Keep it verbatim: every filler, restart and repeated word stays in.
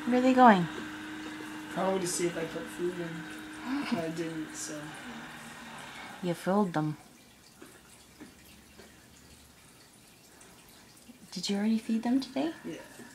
Where are they going? Probably to see if I put food in. I didn't, so. You fooled them. Did you already feed them today? Yeah.